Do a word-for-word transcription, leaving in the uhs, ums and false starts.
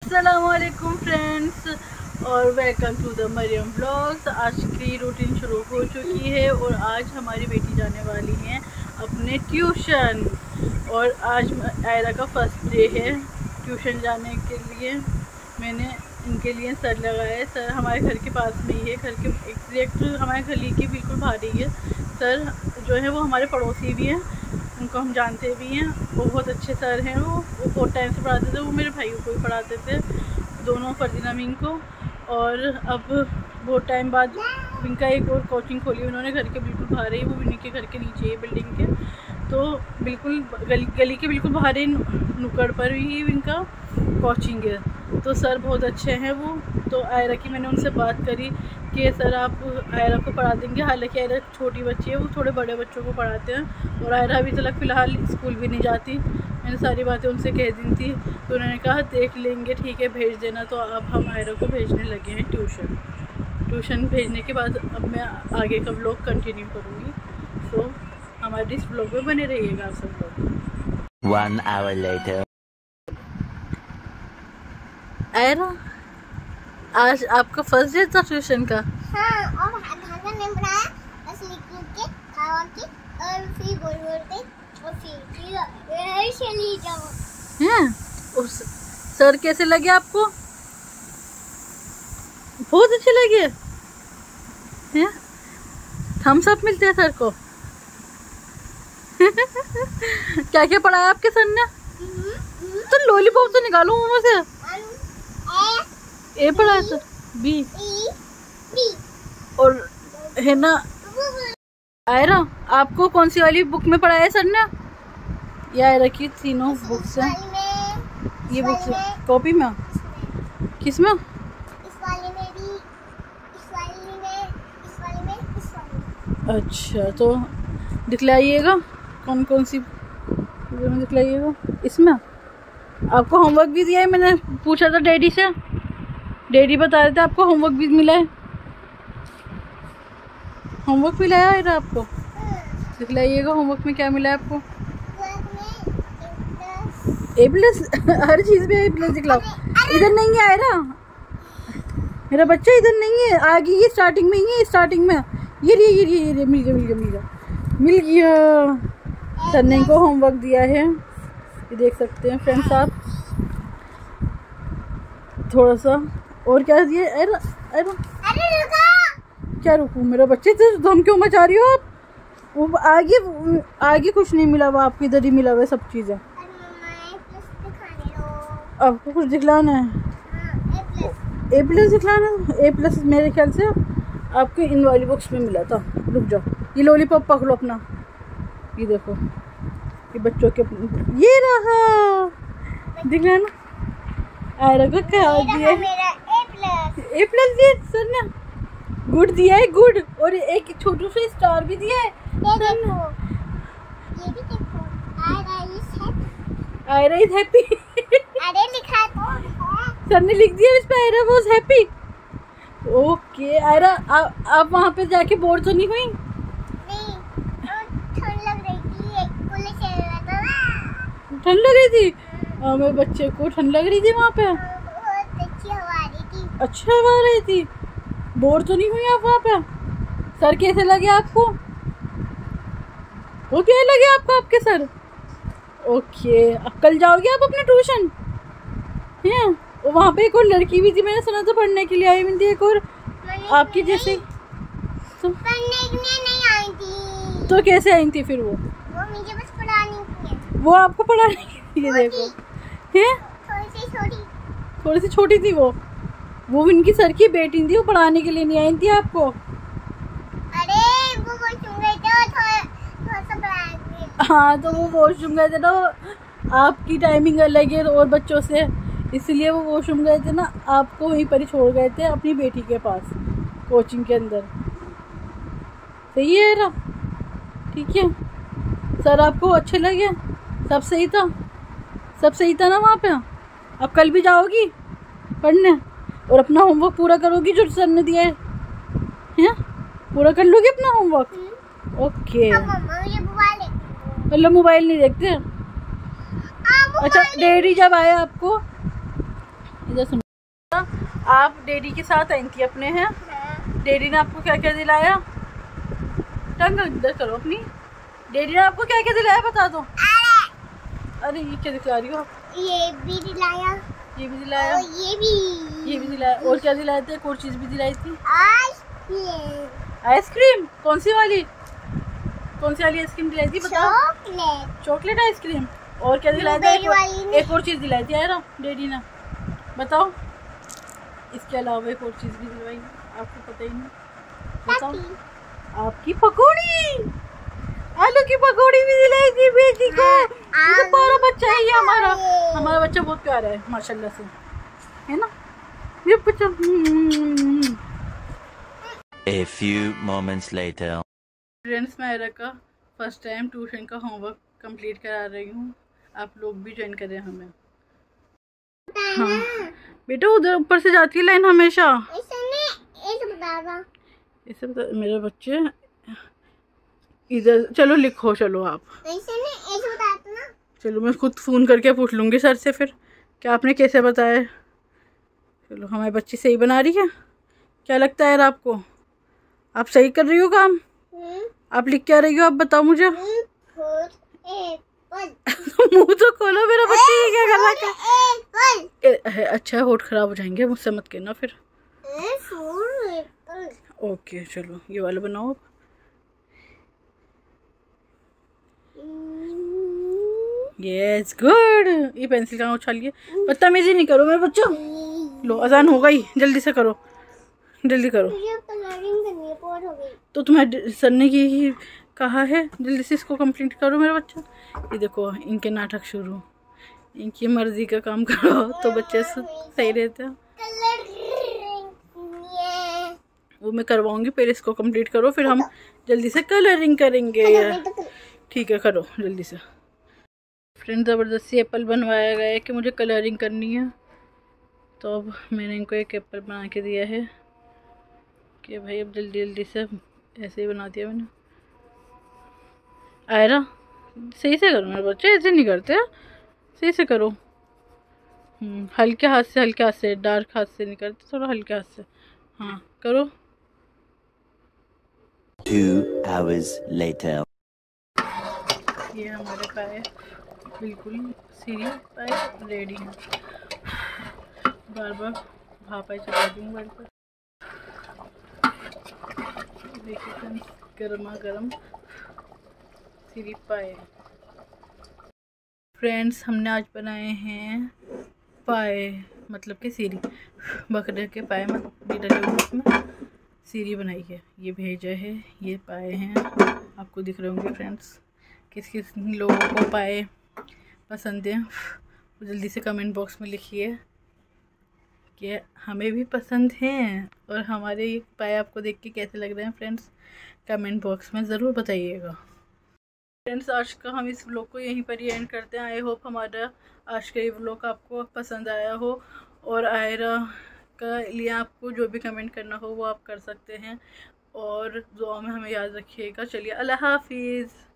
अस्सलामुअलैकुम फ्रेंड्स और welcome to the Maryam blogs. आज की रूटीन शुरू हो चुकी है और आज हमारी बेटी जाने वाली है अपने ट्यूशन। और आज आयरा का फर्स्ट डे है ट्यूशन जाने के लिए। मैंने इनके लिए सर लगाया है। सर हमारे घर के पास में ही है, घर के एग्जैक्ट हमारे गली के बिल्कुल बाहर ही है। सर जो है वो हमारे पड़ोसी भी हैं, उनको हम जानते भी हैं। वो बहुत अच्छे सर हैं। वो वो बहुत टाइम से पढ़ाते थे, वो मेरे भाइयों को भी पढ़ाते थे, दोनों फरदीना मीन को। और अब बहुत टाइम बाद इनका एक और कोचिंग खोली उन्होंने घर के बिल्कुल बाहर ही, वो भी इनके घर के नीचे है बिल्डिंग के। तो बिल्कुल गली गली के बिल्कुल बाहर ही नुक्कड़ पर ही इनका कोचिंग है। तो सर बहुत अच्छे हैं वो। तो आयरा की मैंने उनसे बात करी कि सर आप आयरा को पढ़ा देंगे। हालांकि आयरा छोटी बच्ची है, वो थोड़े बड़े बच्चों को पढ़ाते हैं और आयरा अभी तक फ़िलहाल स्कूल भी नहीं जाती। मैंने सारी बातें उनसे कह दी थी तो उन्होंने कहा देख लेंगे, ठीक है भेज देना। तो अब हम आयरा को भेजने लगे हैं ट्यूशन। ट्यूशन भेजने के बाद अब मैं आगे का व्लॉग कंटिन्यू करूँगी। तो हमारे इस व्लॉग में बने रहिएगा आप सब लोग। One hour later. आयरा आज आपका फर्स्ट डे था ट्यूशन का? हाँ, और खाना नहीं बनाया, बस लिख लिख के खावा के और फिर बोल बोल के और फिर फिर चली जाओ। हैं? और सर कैसे लगे आपको? बहुत अच्छे लगे हैं? थम्स अप मिलते हैं सर को। क्या क्या पढ़ाया आपके सर ने? तो लॉलीपॉप तो निकालो मुंह से। ए पढ़ाया था, बी और है ना। आयरा आपको कौन सी वाली बुक में पढ़ाया सर ने? ये आयरा की तीनों बुक्स हैं। ये बुक्स कॉपी में किस में? इस वाले में भी, इस वाले में, इस वाले में, इस वाले में। अच्छा तो दिखलाइएगा कौन कौन सी दिखलाइएगा। इसमें आपको होमवर्क भी दिया है, मैंने पूछा था डैडी से, डैडी बता रहे थे आपको होमवर्क भी मिला है। होमवर्क मिला है आपको? दिखलाइएगा होमवर्क में क्या मिला है आपको। ए प्लस हर चीज में ए प्लस दिखलाओ। इधर नहीं है आयरा, मेरा बच्चा इधर नहीं है, आगे ये स्टार्टिंग में ही है, स्टार्टिंग में ये ये ये ये, ये मिल गया मिल गया मिल गया मिल गया। सर ने इनको होमवर्क दिया है, ये देख सकते हैं फ्रेंड्स आप। थोड़ा सा और क्या दिए? अरे अरे अरे रुको, क्या रुकूं? मेरा बच्चे तो धम क्यों मचा रही हो आप? वो आगे आगे कुछ नहीं मिला हुआ आपको, इधर ही मिला हुआ सब चीज़ें। आपको कुछ दिखलाना है? ए प्लस दिखलाना है। ए प्लस मेरे ख्याल से आपके इन वाली बुक्स में मिला था। रुक जाओ, ये लॉलीपॉप पकड़ो अपना। ये देखो ये बच्चों के, ये रहा दिखलाना। आयरा को क्या दिया? ए प्लस दिया सर ने, गुड दिया है, गुड। और एक छोटू सा स्टार भी दिया है। ये देखो, ये भी देखो, आयरा इज हैप्पी। अरे लिखा तो है, सर ने लिख दिया इस पे Aira was happy. Okay Aira आ, आप वहाँ पे जाके बोर तो नहीं हुई? नहीं, ठंड लग रही थी, कूलर चल रहा था ना। ठंड लग रही थी? हाँ मेरे बच्चे को ठंड लग रही थी वहाँ पे। बहुत अच्छी हवा आ रही थी। अच्छा हवा आ रही थी, बोर तो नहीं हुई आप वहाँ पे? सर कैसे लगे आपको? वो क्या लगे आपको आपके सर? ओके अब कल जाओगे आप अपने ट्यूशन हैं? और वहाँ पे एक और लड़की भी थी, मैंने सुना था पढ़ने के लिए आई हुई थी एक और आपकी जैसे। तो पढ़ने के लिए नहीं आई थी। तो कैसे आई थी फिर वो? वो मुझे बस पढ़ाने के लिए। वो आपको पढ़ाने के लिए? देखो हैं, थोड़ी सी छोटी, थोड़ी सी छोटी थी वो। वो इनकी सर की बेटी थी, वो पढ़ाने के लिए नहीं आई थी आपको। अरे वो वॉशरूम गए थे, थोड़ा थोड़ा सा पढ़ाने। हाँ तो वो वॉशरूम गए थे ना, आपकी टाइमिंग अलग है और बच्चों से, इसलिए वो वॉशरूम गए थे ना, आपको वहीं पर ही छोड़ गए थे अपनी बेटी के पास कोचिंग के अंदर। सही है ना? ठीक है। सर आपको अच्छे लगे? सब सही था? सब सही था ना वहाँ पे? अब कल भी जाओगी पढ़ने और अपना होमवर्क पूरा करोगी जो सर ने दिया है? हैं? पूरा कर लोगी अपना होमवर्क? ओके। मतलब मोबाइल नहीं देखते? आ, अच्छा डैडी जब आए आपको इधर सुन, आप डैडी के साथ आई थी अपने हैं। डैडी ने आपको क्या क्या दिलाया? टंग इधर करो अपनी। डैडी ने आपको क्या क्या दिलाया बता दो। अरे ये क्या दिखा रही हो? ये भी दिलाया, ये भी दिलाया, और ये भी ये भी दिलाया। और क्या दिलाए थे? एक और चीज भी दिलाई थी। आइसक्रीम। आइसक्रीम? कौन सी वाली? कौन सी वाली आइसक्रीम दिलाई थी बताओ? चॉकलेट। Chocolate ice cream. और क्या दिलाया था? एक, और, एक और चीज दिलाई थी यार डैडी ने, बताओ। इसके अलावा एक और चीज भी दिलवाई, आपको पता ही नहीं, बताओ। आपकी पकौड़ी, आलू की पकौड़ी भी दिलाई थी बेटी को। ये तो बड़ा बच्चा है ये हमारा, हमारा बच्चा बहुत प्यारा है माशाल्लाह से, है ना ये बच्चा। A few moments later. Friends, मैं आयरा का फर्स्ट टाइम ट्यूशन का होमवर्क कंप्लीट करा रही हूँ, आप लोग भी ज्वाइन करें हमें। हाँ बेटा, उधर ऊपर से जाती है लाइन हमेशा। इसे बता मेरे बच्चे, इधर चलो लिखो, चलो आप। चलो मैं खुद फ़ोन करके पूछ लूँगी सर से फिर क्या आपने कैसे बताया। चलो हमारी बच्ची सही बना रही है, क्या लगता है यार आपको? आप सही कर रही हो काम? आप लिख क्या रही हो आप बताओ मुझे। मुँह तो खोलो मेरा बच्चा, ये क्या कर रहा है? अच्छा होठ खराब हो जाएंगे, मुझसे मत कहना फिर। ओके चलो ये वाला बनाओ। Yes good. ये पेंसिल कहाँ उछालिए, बदतमीजी नहीं करो मेरे बच्चों। लो अजान हो गई, जल्दी से करो, जल्दी करो। तो तुम्हें सर ने ये कहा है जल्दी से इसको कंप्लीट करो मेरा बच्चा। ये देखो इनके नाटक शुरू, इनकी मर्जी का काम करो तो बच्चे सही रहते हैं। वो मैं करवाऊंगी, पहले इसको कंप्लीट करो फिर हम जल्दी से कलरिंग करेंगे। ठीक है करो जल्दी से। फ्रेंड, ज़बरदस्ती एप्पल बनवाया गया है कि मुझे कलरिंग करनी है, तो अब मैंने इनको एक एप्पल बना के दिया है कि भाई अब जल्दी जल्दी से ऐसे ही बना दिया मैंने। आयरा सही से करो मेरे बच्चे, ऐसे नहीं करते, सही से करो। हम्म हल्के हाथ से, हल्के हाथ से, डार्क हाथ से नहीं करते, थोड़ा हल्के हाथ से। हाँ करो। Two hours later. ये हमारे पाए बिल्कुल सीरी पाए रेडी हैं। बार बार भापाई चला दूँगी बार पर। देखिए फ्रेंड्स, गर्मा गर्म सीरी पाए। फ्रेंड्स, हमने आज बनाए हैं पाए, मतलब कि सीरी, बकरे के पाए भी डले हुए उसमें सीरी बनाई है। ये भेजा है, ये पाए हैं, आपको दिख रहे होंगे फ्रेंड्स। किस किस लोगों को पाए पसंद है वो जल्दी से कमेंट बॉक्स में लिखिए कि हमें भी पसंद हैं, और हमारे ये पाए आपको देख के कैसे लग रहे हैं फ्रेंड्स, कमेंट बॉक्स में ज़रूर बताइएगा। फ्रेंड्स, आज का हम इस व्लॉग को यहीं पर ही एंड करते हैं। आई होप हमारा आज का ये व्लॉग आपको पसंद आया हो, और आयरा का लिए आपको जो भी कमेंट करना हो वो आप कर सकते हैं, और दुआ में हमें याद रखिएगा। चलिए अल्लाह हाफिज़।